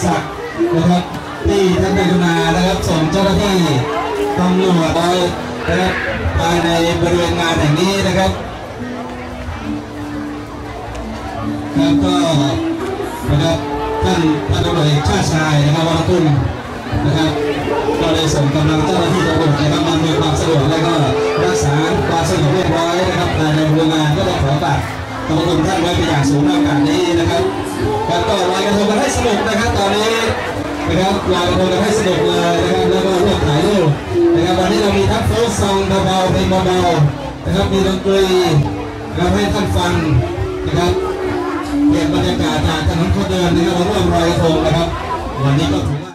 ศักดิ์นะครับที่ท่านได้กรุณานะครับส่งเจ้าหน้าที่ตำรวจนะครับภายในบริเวณงานแห่งนี้นะครับแล้วก็นะครับท่านพันตำรวจเอกชาติชายนะครับวรกุลนะครับก็เลยส่งกำลังเจ้าหน้าที่ตำรวจนะครับมาดูความสะดวกและก็รักษาความสงบเรียบร้อยนะครับภายในบริเวณงานก็ต้องขอกราบขอบคุณท่านไว้เป็นอย่างสูงในโอกาสนี้นะครับแล้วก็ลอยกระทงกันให้สนุกนะครับตอนนี้นะครับลอยกระทงกันให้สนุกเลยนะครับแล้วก็ร่วมถ่ายรูปนะครับวันนี้เรามีทั้งโฟล์ซองเบาๆเพลงเบาๆนะครับมีดนตรีนะครับให้ท่านฟังนะครับเปลี่ยนบรรยากาศจากถนนคนเดินนะครับเราร่วมลอยกระทงนะครับวันนี้ก็ถือ